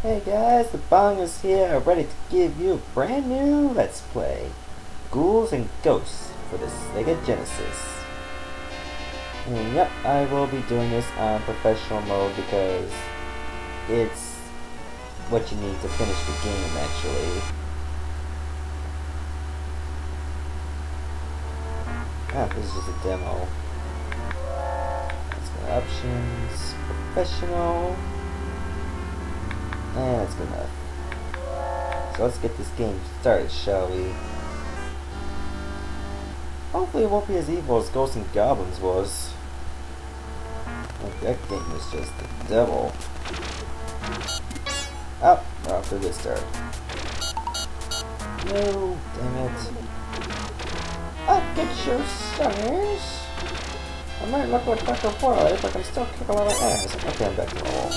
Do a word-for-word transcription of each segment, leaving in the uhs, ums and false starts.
Hey guys, the Bong is here, ready to give you a brand new Let's Play. Ghouls and Ghosts for the Sega Genesis. And yep, I will be doing this on professional mode because it's what you need to finish the game actually. Ah, this is just a demo. Let's go to options, professional. And that's good enough. So let's get this game started, shall we? Hopefully it won't be as evil as Ghosts and Goblins was. Like, that game was just the devil. Oh, we're off to a good start. No, damn it. I'll get your suckers. I might look like Doctor Boy, but I can still kick a lot of ass. Okay, I'm back to normal.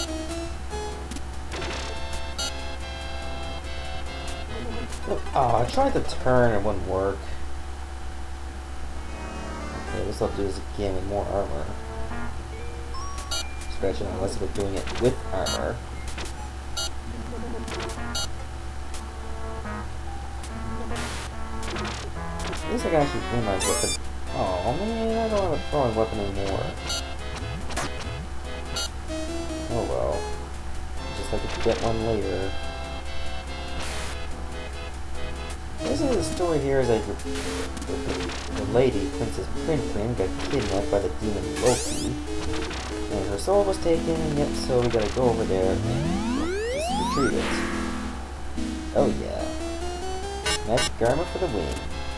Oh, I tried to turn, it wouldn't work. Okay, this will do this again with more armor. Especially unless we're doing it with armor. At least I can actually bring my weapon. Oh man, I don't have a throwing weapon anymore. Oh well. Just have to get one later. Basically, the story here is that the, the, the lady, Princess Prin Prin, got kidnapped by the demon Loki, and her soul was taken, and yep, so we gotta go over there and just retrieve it. Oh yeah. Magic armor for the win.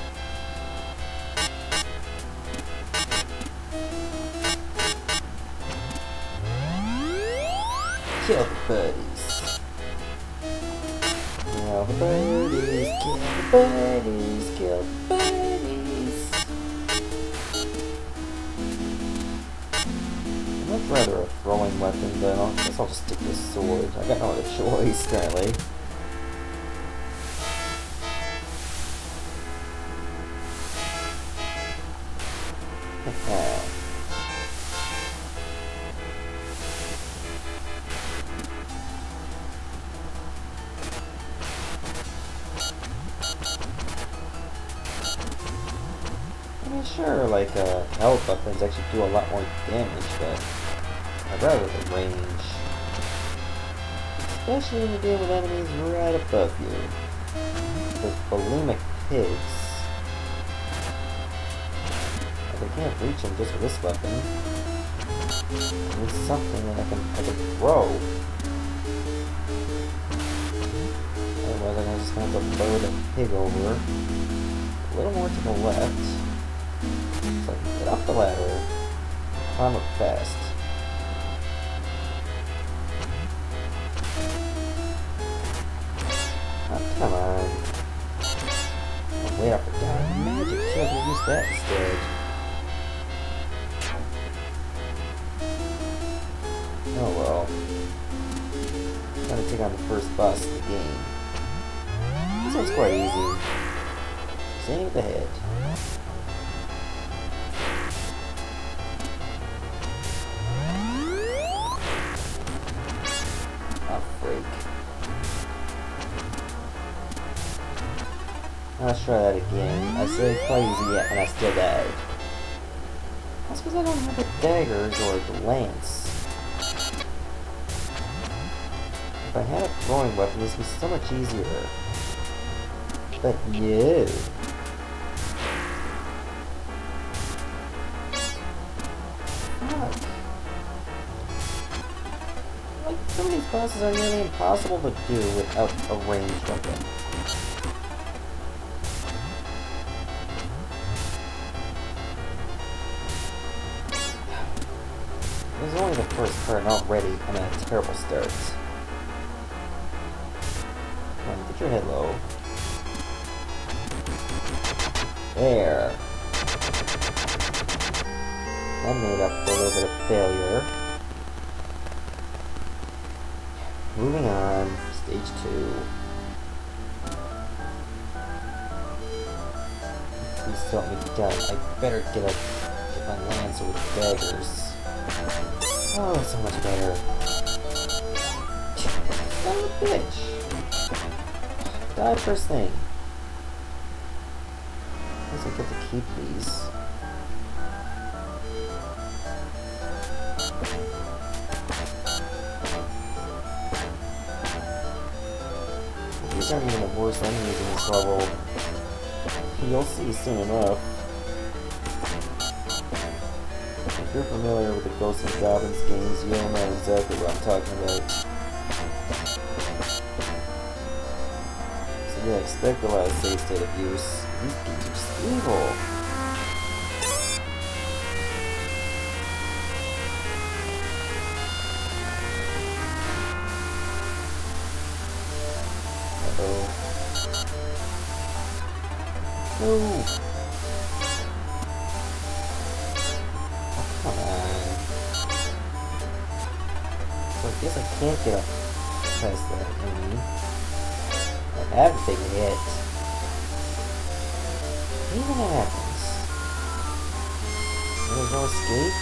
Kill the buddies. Kill the birdies, kill the birdies, kill the birdies. I'd much rather a throwing weapon, but I guess I'll just stick with sword. I got no other choice, currently. Sure, like, uh, health weapons actually do a lot more damage, but I'd rather the range. Especially when you're dealing with enemies right above you. Those bulimic pigs. If I can't reach them just with this weapon, I need something that I can, I can throw. Otherwise I'm just going to have to load a pig over. A little more to the left. So I can get up the ladder, climb up fast. Oh, come on. Oh, wait, I forgot magic, so I can use that instead. Oh well. Trying to take on the first boss of the game. This one's quite easy. Just aim at the head. Let's try that again. I said quite easy yet, and I still died. That's because I don't have the daggers or the lance. If I had a throwing weapon, this would be so much easier. But no. Fuck. Like, some of these bosses are nearly impossible to do without a ranged weapon. This is only the first part, and already I'm at a terrible start. Come on, get your head low. There. That made up for a little bit of failure. Moving on, stage two. Please don't let me down. I better get a get my lance with daggers. Oh, that's so much better. Son of a bitch. Die first thing. I guess I get to keep these. These aren't even the worst enemies in this level. You'll see soon enough. If you're familiar with the Ghosts and Goblins games, you'll know exactly what I'm talking about. So yeah, expect a lot of save state abuse. These games are just evil. Uh-oh. No! Come on. So I guess I can't get up past that enemy. I have to take a hit. Even that happens. And there's no escape?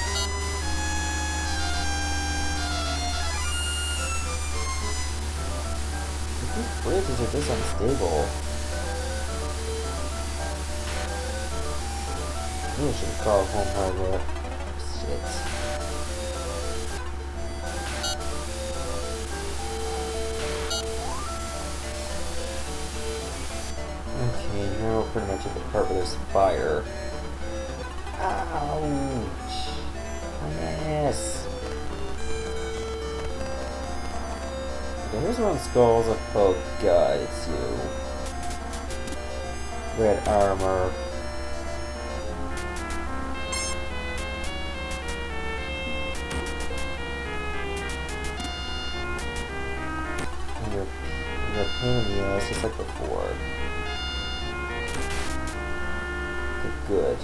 These bridges are just unstable. Maybe I should call home hardware. Shit. Okay, now we're pretty much at the part where there's fire. Ouch! My ass! Okay, here's one of the skulls. Oh god, it's you. Red armor. You're, you're a pain in the ass, just like before. Okay, good.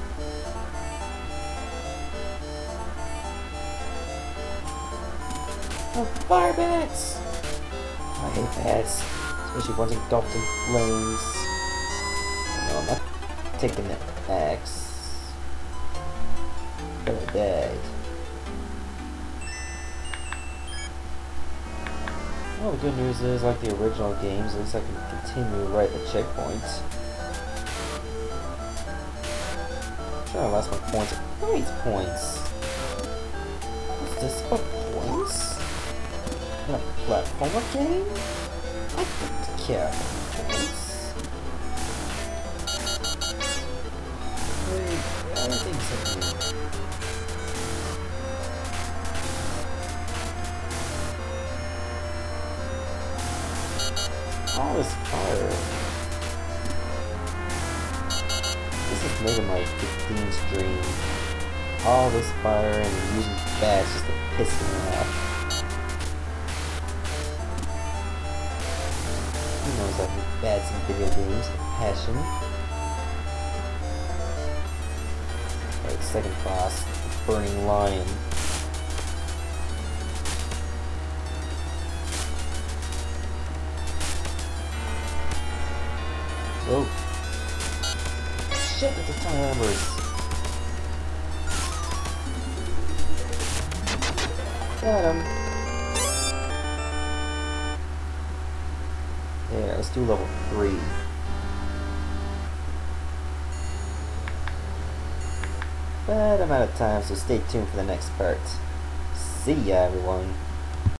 Oh, fire bats! I hate bats, especially ones engulfed in flames. No, I'm not taking the axe. But I died. Well, the good news is, like the original games, at least I can continue right at the checkpoint. I'm trying to last my points. Wait, points? What's this about points? In a platformer game? I don't care about points. Wait, everything's in here. All this fire. This is making my fifteen stream. All this fire and using bats just to piss me off. Who knows I hate bats in video games? Passion. Alright, second boss. Burning Lion. Oh. Shit, it's a ton of embers. Got him. Yeah, let's do level three. But I'm out of time, so stay tuned for the next part. See ya, everyone.